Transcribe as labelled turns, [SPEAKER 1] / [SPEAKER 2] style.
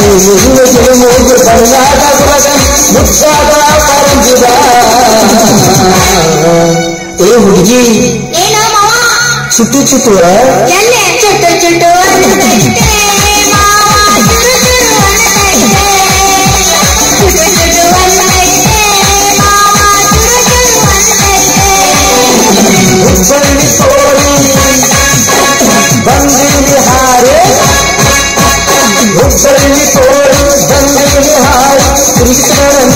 [SPEAKER 1] ಮೂಗು ಬಂಗಾದ ಗುಲಗ ಮುದ್ದಾದ ಪರಂಜಿದ. ಏ ಹುಡುಗಿ ಚುಟ್ಟು ಚುಟ್ಟು
[SPEAKER 2] ಎಲ್ಲಿ ಚುಟ್ಟು ಚುಟ್ಟು ಅನ್ನತೈತೆ ಮಾವ ಚುರು ಚುರು ಅನ್ನತೈತೆ ಚುಟ್ಟು ಚುಟ್ಟು ಅನ್ನತೈತೆ ಮಾವ ಚುರು ಚುರು ಅನ್ನತೈತೆ.
[SPEAKER 1] ಹುಬ್ಬಳ್ಳಿ ತೋರಿ ಬಂದಿನಿ ಹಾರೆ ಹುಬ್ಬಳ್ಳಿ ತೋರಿ ಬಂದಿನಿ ಹಾರೆ ಕೃಷ್ಣನ